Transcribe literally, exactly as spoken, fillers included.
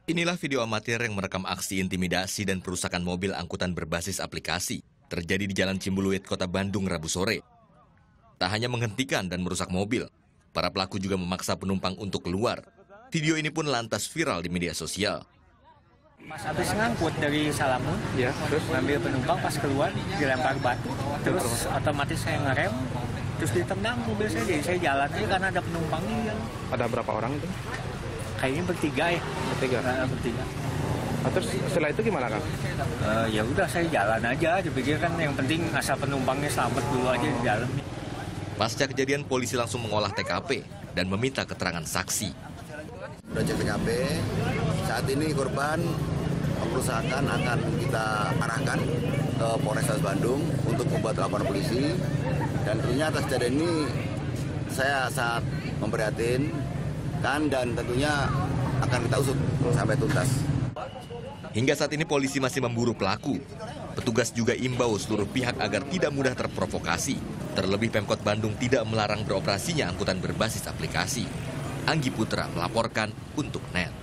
Inilah video amatir yang merekam aksi intimidasi dan perusakan mobil angkutan berbasis aplikasi terjadi di Jalan Cimbuluit, Kota Bandung, Rabu sore. Tak hanya menghentikan dan merusak mobil, para pelaku juga memaksa penumpang untuk keluar. Video ini pun lantas viral di media sosial. Pas habis ngangkut dari Salamun, ya, terus ngambil penumpang, pas keluar dilempar batu, terus otomatis saya ngerem, terus ditendang mobil saya, jadi saya jalan aja karena ada penumpangnya. Ada berapa orang itu? Kayaknya bertiga ya. Bertiga. Nah, bertiga. Nah, terus setelah itu gimana, Kang? Uh, ya udah saya jalan aja, dipikir kan yang penting asal penumpangnya selamat dulu aja di dalam. Pasca kejadian, polisi langsung mengolah T K P dan meminta keterangan saksi. Udah cek T K P, saat ini korban perusakan akan kita arahkan ke Polrestabes Bandung untuk membuat laporan polisi. Dan tentunya atas kejadian ini saya sangat memprihatinkan dan tentunya akan kita usut sampai tuntas. Hingga saat ini polisi masih memburu pelaku. Petugas juga imbau seluruh pihak agar tidak mudah terprovokasi. Terlebih Pemkot Bandung tidak melarang beroperasinya angkutan berbasis aplikasi. Anggi Putra melaporkan untuk N E T.